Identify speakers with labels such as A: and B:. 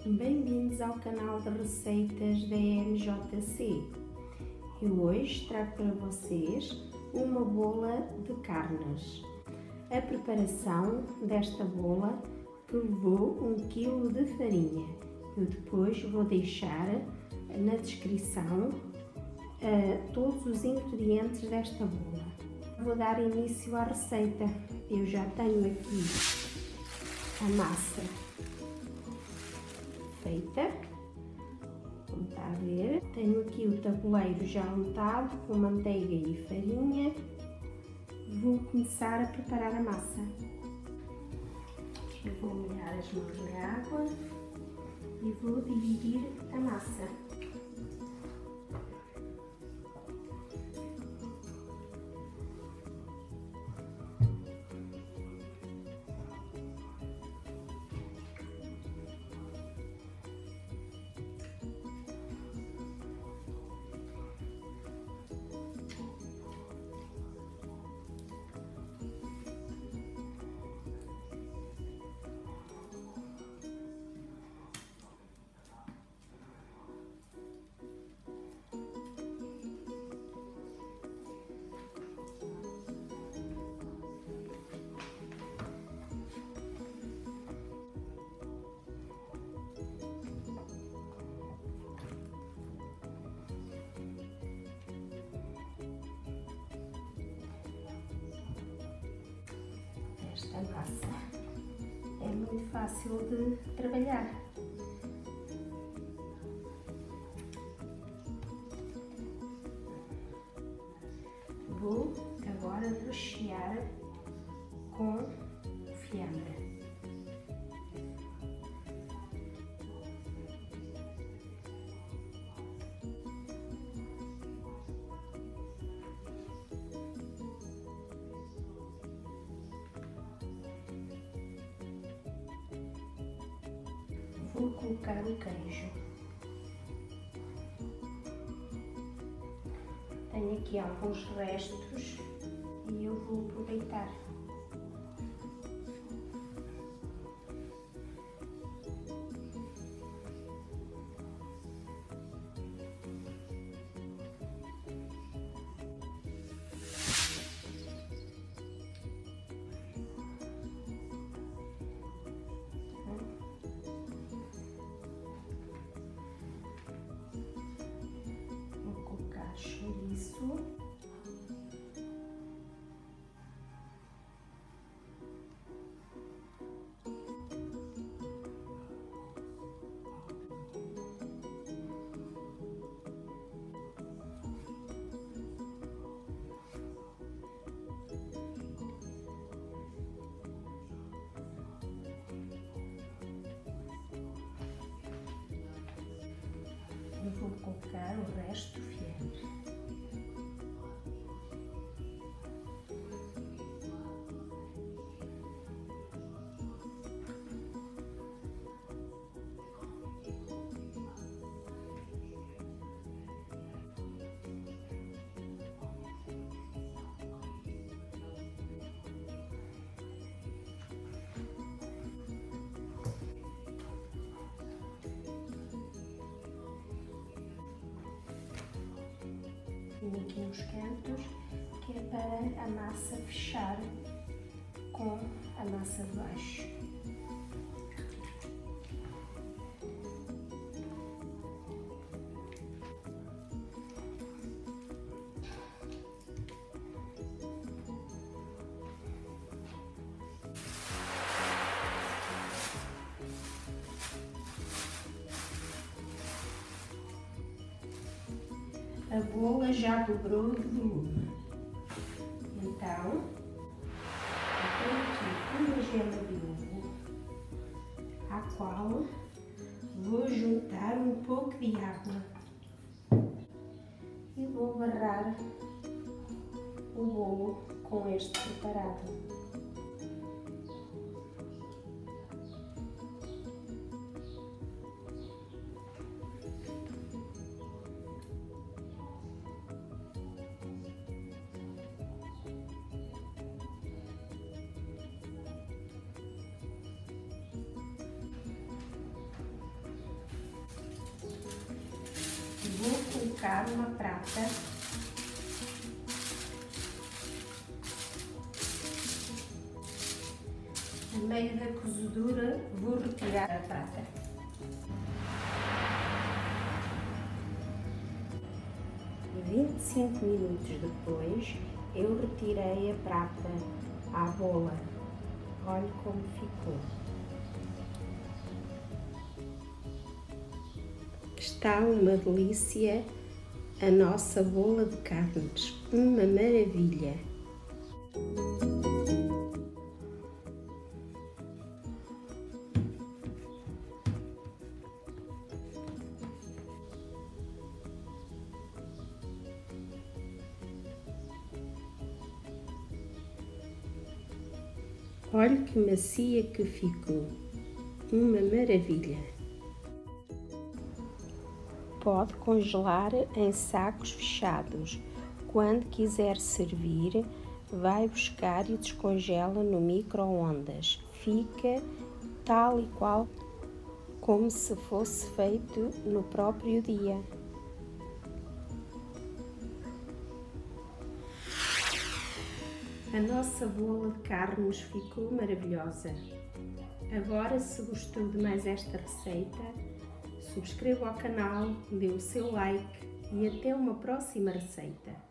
A: Bem-vindos ao canal de receitas da MJC. Eu hoje trago para vocês uma bola de carnes. A preparação desta bola que levou 1 kg de farinha. Eu depois vou deixar na descrição todos os ingredientes desta bola. Vou dar início à receita. Eu já tenho aqui a massa feita, como está a ver. Tenho aqui o tabuleiro já untado com manteiga e farinha. Vou começar a preparar a massa. Eu vou molhar as mãos na água e vou dividir a massa. Esta massa é muito fácil de trabalhar. Vou agora rechear com o fiambre. Vou colocar o queijo. Tenho aqui alguns restos e eu vou aproveitar. Chouriço, eu vou colocar o resto do fiambre. Tenho aqui nos cantos, que é para a massa fechar com a massa de baixo. A bola já dobrou de volume. Então, eu tenho aqui uma gema de ovo, à qual vou juntar um pouco de água e vou barrar o bolo com este preparado. colocar uma prata no meio da cozedura. Vou retirar a prata. E 25 minutos depois eu retirei a prata à bola. Olhe como ficou. Está uma delícia a nossa bola de carnes, uma maravilha! Olhe que macia que ficou, uma maravilha! Pode congelar em sacos fechados. Quando quiser servir, vai buscar e descongela no micro-ondas. Fica tal e qual como se fosse feito no próprio dia. A nossa bola de carnes ficou maravilhosa. Agora, se gostou de mais esta receita, subscreva o canal, dê o seu like e até uma próxima receita.